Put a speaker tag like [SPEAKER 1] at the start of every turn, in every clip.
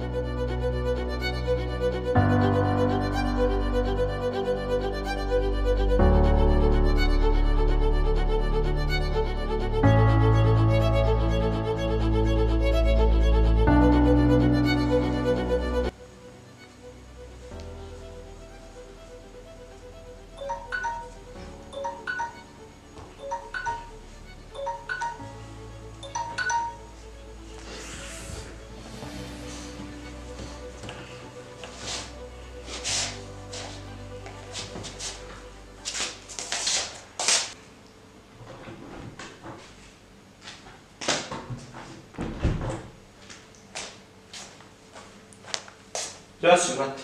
[SPEAKER 1] Ja ću, brate.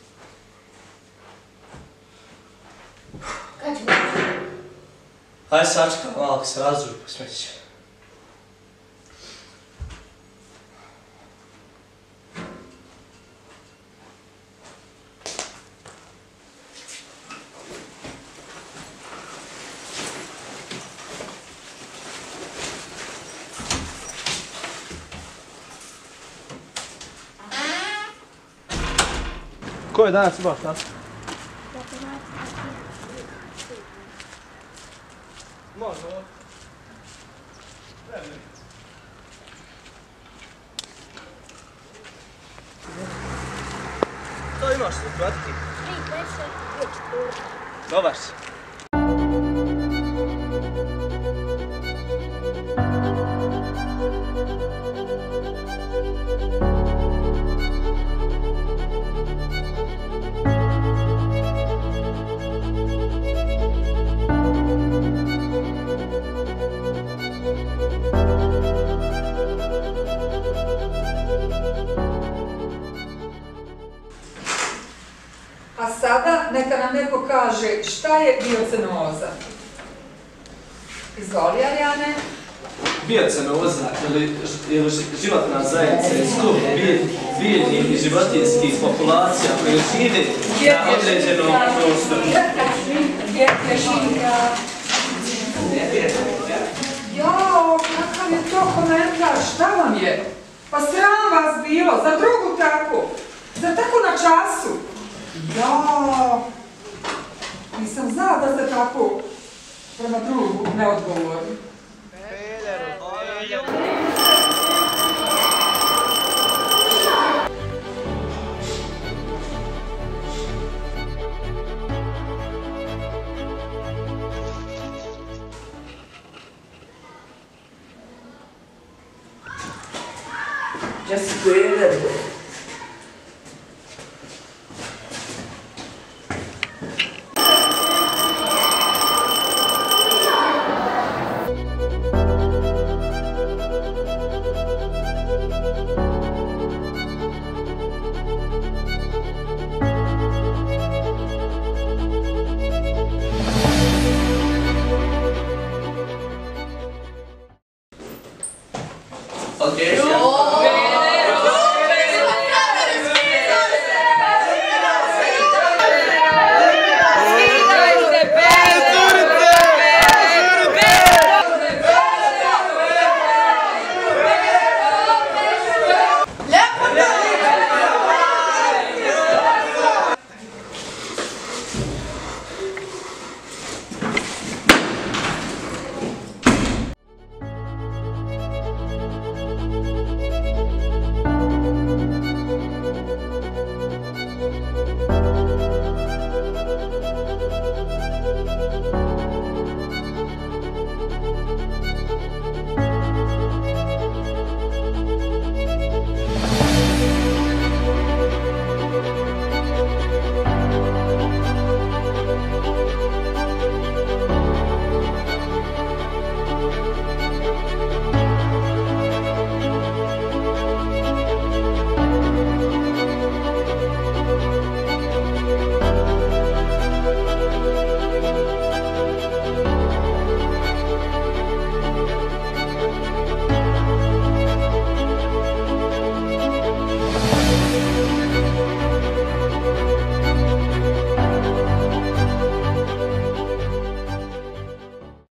[SPEAKER 2] Kad ću biti?
[SPEAKER 1] Hajde sačekaj malo, ako se razduži po smeću. Ko je danas imao šta? Može ovo. To imaš se pratiti?
[SPEAKER 2] 3, 5, 6, 5, 4.
[SPEAKER 1] Dobar si.
[SPEAKER 3] A sada neka nam neko kaže šta je biocenoza. Izvoli, Arijane.
[SPEAKER 1] Biocenoza je životna zajednica skup biljnih i životinjskih populacija koje žive na određenom prostoru.
[SPEAKER 3] Jao, kakav je to komentar, šta vam je? Pa sram vas bilo, za drugu takvu, za tako na času. Jao, nisam znala da ste tako prema drugu neodgovorni.
[SPEAKER 4] Just peder.